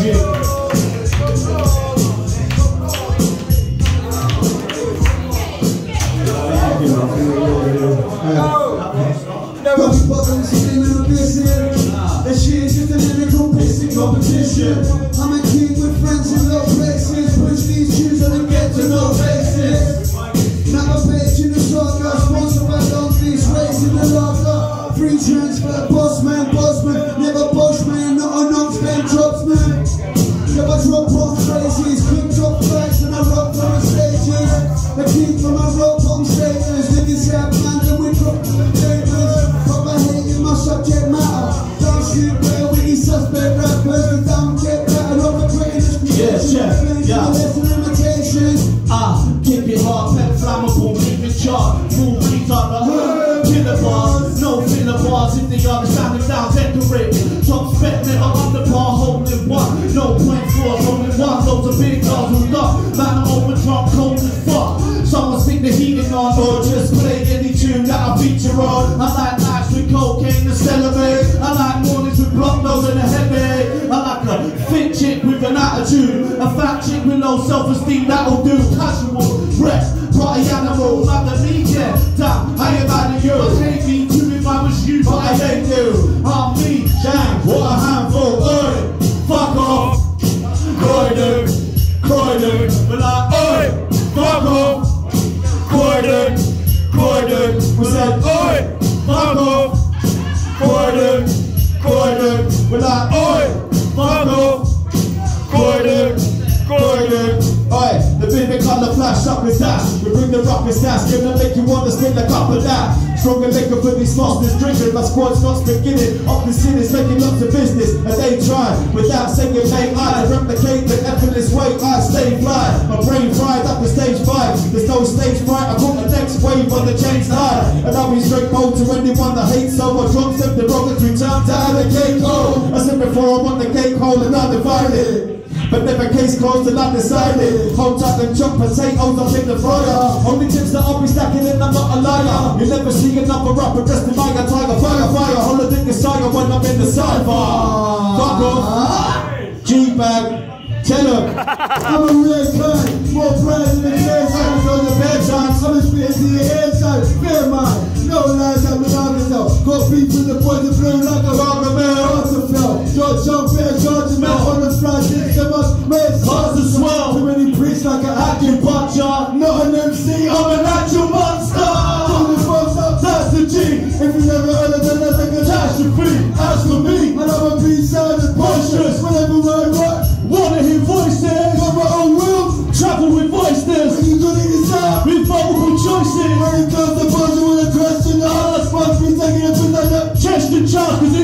That shit is just a lyrical pissing competition. I'm a king with friends in low places. Push these tunes on and get to no basis. Now a page in the saga, sponsored by Long Beach, raising the lager. Free transfer, boss man, never boss man, not a non-spend drops man. Never drop off phrases, quick drop flags and I rock on stages. The king from my rock on stages, niggas have man and we drop the papers. But I hate in my subject matter. Don't shoot well with these suspect rappers, but don't get better on the greatest creation. Yeah. Keep it hard, pep flammable, moving chart, full retard, killer bars, no filler bars, if they are standing down, decorated, top spec, never under par, holding one, no point for holding one, loads of big cars who up, man over drunk, cold as fuck, someone stick the heating on, or just play any tune that I feature on. I like nights with cocaine and celebrate, I like mornings with block nose and a headache, I like a fit chick with an attitude, a fat chick with low self-esteem, that'll do, casual, rest, party animal, like the media, damn, I ain't mad at you, hate me too if I was you, but I hate you, I'm me, damn, what a handful, oi, fuck off, Croydon, we're like, oi, fuck off, Croydon, we said, oi, fuck off, Croydon, we're like, oi, fuck off, Croydon, oi, the vivid colour flash up with dash. We bring the rocket dash, gonna make you wanna spin a cup of that. Stronger liquor for these masters drinking, my squad's not beginning. Up the cities making lots of business, and they try without saying mate. I replicate the effortless way I stay fly. My brain fried up to stage 5. There's no stage fright, I got the next wave on the chains high. And I'll be straight bold to anyone that hates, so I drop them derogatory terms out of the cake hole. I said before I want the cake hole and I divide it. But never case closed and I decided. Hold up and chop potatoes up in the fryer. Only tips that I'll be stacking and I'm not a liar. You never see another rapper dressed in my tiger, fire. Holiday Messiah when I'm in the cypher. Fuck off, G-Bag, tell him. I'm a real guy, more pride than the airside. On the bedtime, I'm a spit to your airside. Fair mind, no lies, I'm an artist. Got beef with the boys that blue like a rocker man. George Jean-Pierre, George Mel on the fly, did so much mess. Hearts to swell. Too many priests like an acting butcher. Not an MC, I'm an actual monster. From the folks up, that's the G. If you never heard of them, that's a catastrophe. As for me, and I'm a B-side and boisterous. Whenever I rock, Wanna hear voices, got my own will. travel with voices, When you gonna decide? with vocal choices. When it comes to budget with a question, the heart must be taking it to the Chest and chart, cause